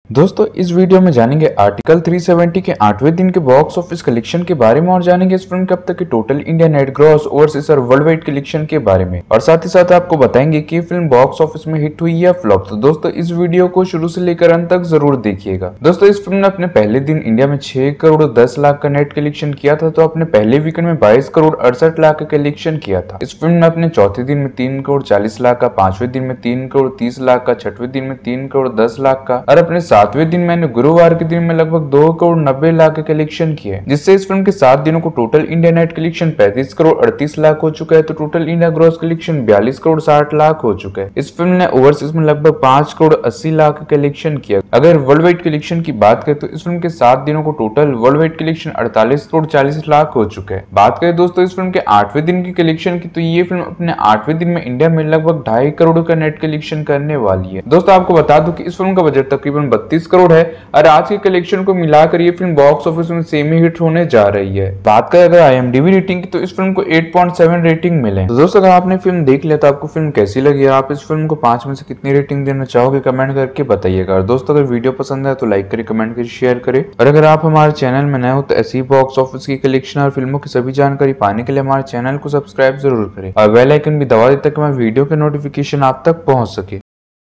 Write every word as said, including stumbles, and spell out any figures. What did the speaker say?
दोस्तों इस वीडियो में जानेंगे आर्टिकल तीन सौ सत्तर के आठवें दिन के बॉक्स ऑफिस कलेक्शन के बारे में और जानेंगे इस फिल्म के अब तक के total India net gross overseas और वर्ल्ड वाइड कलेक्शन के बारे में और साथ ही साथ आपको बताएंगे कि ये फिल्म बॉक्स ऑफिस में हिट हुई या फ्लॉप। तो दोस्तों इस वीडियो को शुरू से लेकर अंत तक जरूर देखिएगा। दोस्तों इस फिल्म ने अपने पहले दिन इंडिया में छह करोड़ दस लाख का नेट कलेक्शन किया था, तो अपने पहले वीकेंड में बाईस करोड़ अड़सठ लाख का कलेक्शन किया था। इस फिल्म ने अपने चौथे दिन में तीन करोड़ चालीस लाख का, पांचवें दिन में तीन करोड़ तीस लाख का, छठवें दिन में तीन करोड़ दस लाख का और अपने सातवें दिन में गुरुवार के दिन में लगभग दो करोड़ नब्बे लाख का कलेक्शन किया है, जिससे इस फिल्म के सात दिनों को टोटल इंडिया नेट कलेक्शन पैंतीस करोड़ अड़तीस लाख हो चुका है। तो टोटल इंडिया ग्रॉस कलेक्शन बयालीस करोड़ साठ लाख हो चुका है। इस फिल्म ने ओवरसीज में लगभग पांच करोड़ अस्सी लाख का कलेक्शन किया। अगर वर्ल्ड वाइड कलेक्शन की बात करें तो इस फिल्म के सात दिनों को टोटल वर्ल्ड वाइड कलेक्शन अड़तालीस करोड़ चालीस लाख हो चुका है। बात करें दोस्तों इस फिल्म के आठवें दिन की कलेक्शन की, तो ये फिल्म अपने आठवें दिन में इंडिया में लगभग ढाई करोड़ का नेट कलेक्शन करने वाली है। दोस्तों आपको बता दूं कि इस फिल्म का बजट तकरीबन बत्तीस करोड़ है और आज के कलेक्शन को मिलाकर ये फिल्म बॉक्स ऑफिस में सेमी हिट होने जा रही है। बात करें अगर आईएमडीबी रेटिंग की, तो इस फिल्म को आठ पॉइंट सात रेटिंग मिले। तो दोस्तों अगर आपने फिल्म देख लिया तो आपको फिल्म कैसी लगी, आप इस फिल्म को पांच में से कितनी रेटिंग देना चाहोगे कमेंट करके बताइएगा। और दोस्तों अगर वीडियो पसंद है तो लाइक करें, कमेंट करें, शेयर करें। और अगर आप हमारे चैनल में नए हो तो ऐसी बॉक्स ऑफिस की कलेक्शन और फिल्मों की सभी जानकारी पाने के लिए हमारे चैनल को सब्सक्राइब जरूर करें और बेल आइकन भी दबा दें ताकि हमारे वीडियो के नोटिफिकेशन आप तक पहुंच सके।